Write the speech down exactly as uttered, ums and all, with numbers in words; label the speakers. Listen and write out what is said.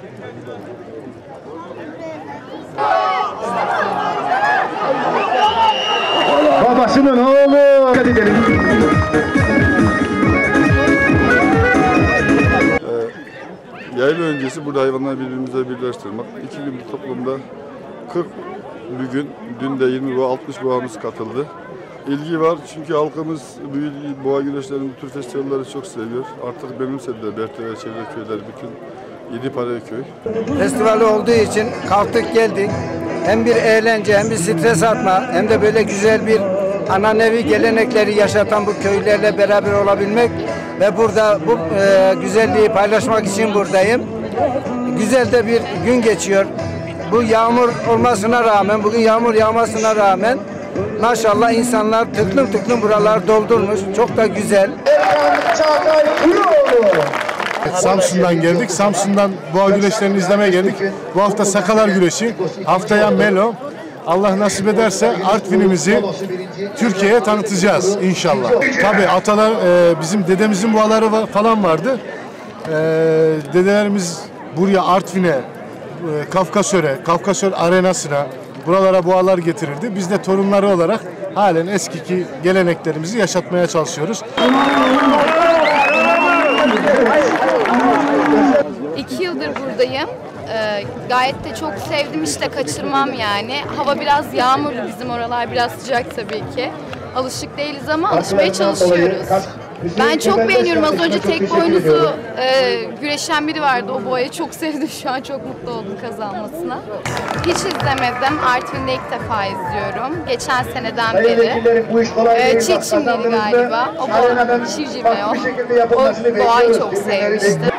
Speaker 1: Babasının oğlu. Hadi gelin.
Speaker 2: Ee, yayla öncesi burada hayvanları birbirimize birleştirmek. İki gün toplumda kırk bir gün, dün de yirmi boğa, altmış boğamız katıldı. İlgi var çünkü halkımız bu boğa güreşlerini, bu tür festivalleri çok seviyor. Artık benimsediler Bertö ve çevre köyler, bütün Yedipare köy.
Speaker 3: Festivali olduğu için kalktık geldik. Hem bir eğlence, hem bir stres atma, hem de böyle güzel bir ananevi gelenekleri yaşatan bu köylerle beraber olabilmek ve burada bu e, güzelliği paylaşmak için buradayım. Güzel de bir gün geçiyor. Bu yağmur olmasına rağmen, bugün yağmur yağmasına rağmen maşallah insanlar tıklım tıklım buralar doldurmuş. Çok da güzel.
Speaker 4: Samsun'dan geldik. Samsun'dan boğa güreşlerini izlemeye geldik. Bu hafta Sakalar güreşi, haftaya Melo. Allah nasip ederse Artvin'imizi Türkiye'ye tanıtacağız inşallah. Tabii atalar, e, bizim dedemizin boğaları var, falan vardı. E, dedelerimiz buraya Artvin'e, e, Kafkasör'e, Kafkasör arenasına, buralara boğalar getirirdi. Biz de torunları olarak halen eskiki geleneklerimizi yaşatmaya çalışıyoruz.
Speaker 5: İki yıldır buradayım. Ee, gayet de çok sevdim, işte kaçırmam yani. Hava biraz yağmurlu, bizim oralar biraz sıcak tabii ki. Alışık değiliz ama alışmaya çalışıyoruz. Ben çok beğeniyorum. Az önce tek boynuzu e, güreşen biri vardı. O boğayı çok sevdim. Şu an çok mutlu oldum kazanmasına. Hiç izlemedim. Artvin'de ilk defa izliyorum. Geçen seneden beri. E, Çiçimleri galiba. O boğa, Çivcime o. O boğayı çok sevmiştim.